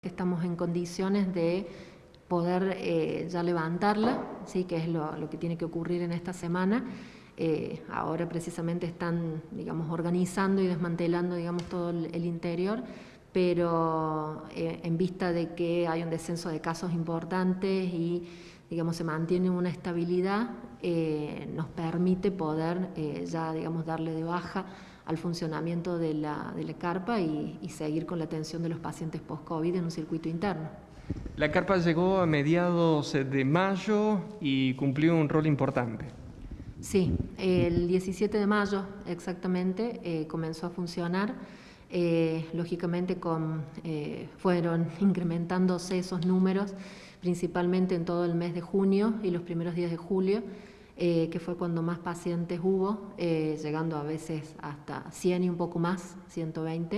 Estamos en condiciones de poder ya levantarla, ¿sí? Que es lo que tiene que ocurrir en esta semana. Ahora precisamente están, digamos, organizando y desmantelando, digamos, todo el interior, pero en vista de que hay un descenso de casos importantes y, digamos, se mantiene una estabilidad, nos permite poder ya, digamos, darle de baja al funcionamiento de la carpa y seguir con la atención de los pacientes post-COVID en un circuito interno. La carpa llegó a mediados de mayo y cumplió un rol importante. Sí, el 17 de mayo exactamente comenzó a funcionar. Lógicamente fueron incrementándose esos números, principalmente en todo el mes de junio y los primeros días de julio, que fue cuando más pacientes hubo, llegando a veces hasta 100 y un poco más, 120,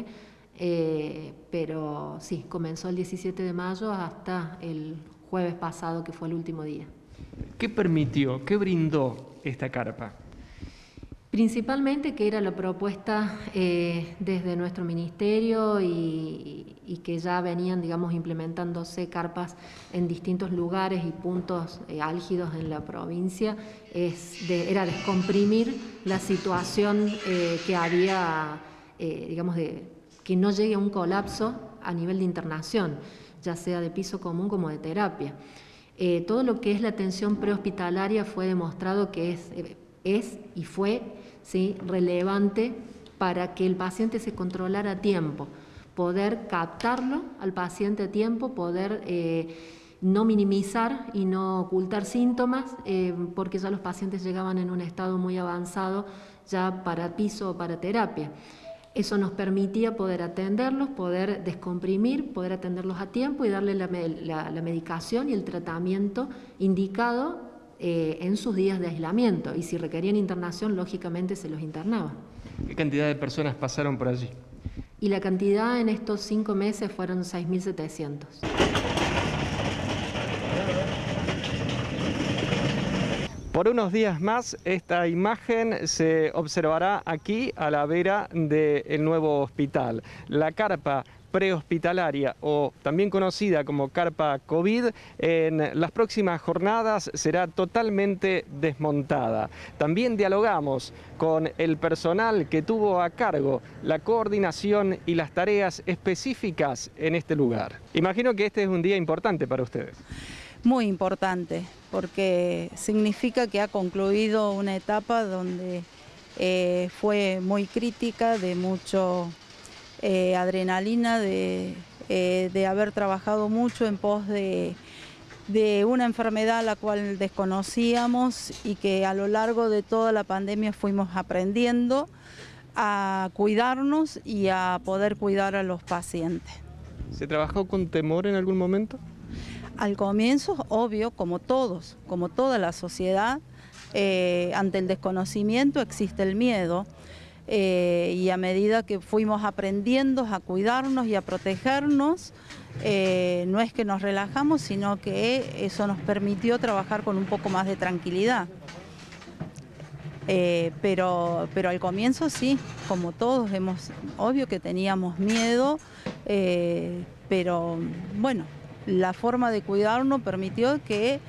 pero sí, comenzó el 17 de mayo hasta el jueves pasado, que fue el último día. ¿Qué permitió, qué brindó esta carpa? Principalmente que era la propuesta desde nuestro ministerio y que ya venían, digamos, implementándose carpas en distintos lugares y puntos álgidos en la provincia, era descomprimir la situación que había, digamos, que no llegue a un colapso a nivel de internación, ya sea de piso común como de terapia. Todo lo que es la atención prehospitalaria fue demostrado que es y fue, ¿sí?, relevante para que el paciente se controlara a tiempo, poder captarlo al paciente a tiempo, poder no minimizar y no ocultar síntomas, porque ya los pacientes llegaban en un estado muy avanzado ya para piso o para terapia. Eso nos permitía poder atenderlos, poder descomprimir, poder atenderlos a tiempo y darle la medicación y el tratamiento indicado en sus días de aislamiento. Y si requerían internación, lógicamente se los internaba. ¿Qué cantidad de personas pasaron por allí? Y la cantidad en estos 5 meses fueron 6.700. Por unos días más, esta imagen se observará aquí a la vera del nuevo hospital. La carpa prehospitalaria, o también conocida como carpa COVID, en las próximas jornadas será totalmente desmontada. También dialogamos con el personal que tuvo a cargo la coordinación y las tareas específicas en este lugar. Imagino que este es un día importante para ustedes. Muy importante, porque significa que ha concluido una etapa donde fue muy crítica, de mucho adrenalina, de haber trabajado mucho en pos de una enfermedad a la cual desconocíamos y que a lo largo de toda la pandemia fuimos aprendiendo a cuidarnos y a poder cuidar a los pacientes. ¿Se trabajó con temor en algún momento? Al comienzo, obvio, como todos, como toda la sociedad, ante el desconocimiento existe el miedo, y a medida que fuimos aprendiendo a cuidarnos y a protegernos, no es que nos relajamos, sino que eso nos permitió trabajar con un poco más de tranquilidad. Pero al comienzo sí, como todos, obvio que teníamos miedo, pero bueno, la forma de cuidarnos permitió que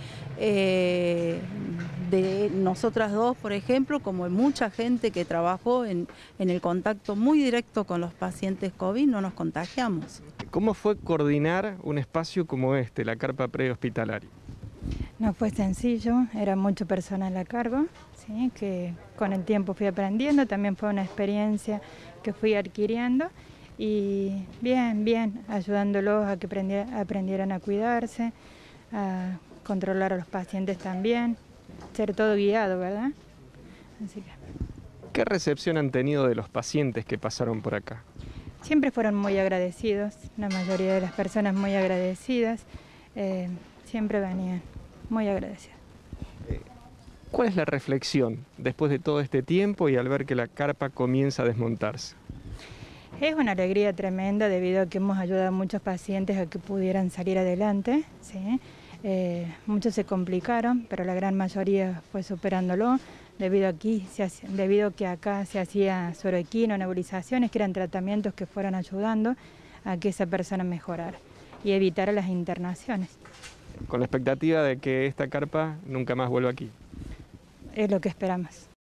de nosotras dos, por ejemplo, como mucha gente que trabajó en el contacto muy directo con los pacientes COVID, no nos contagiamos. ¿Cómo fue coordinar un espacio como este, la carpa prehospitalaria? No fue sencillo, era mucho personal a cargo, ¿sí?, que con el tiempo fui aprendiendo, también fue una experiencia que fui adquiriendo. Y bien, ayudándolos a que aprendieran a cuidarse, a controlar a los pacientes también, ser todo guiado, ¿verdad? Así que... ¿Qué recepción han tenido de los pacientes que pasaron por acá? Siempre fueron muy agradecidos, la mayoría de las personas muy agradecidas, siempre venían muy agradecidas. ¿Cuál es la reflexión después de todo este tiempo y al ver que la carpa comienza a desmontarse? Es una alegría tremenda debido a que hemos ayudado a muchos pacientes a que pudieran salir adelante, ¿sí? Muchos se complicaron, pero la gran mayoría fue superándolo, debido a que acá se hacía soroequino, nebulizaciones, que eran tratamientos que fueron ayudando a que esa persona mejorara. y evitar las internaciones. Con la expectativa de que esta carpa nunca más vuelva aquí. Es lo que esperamos.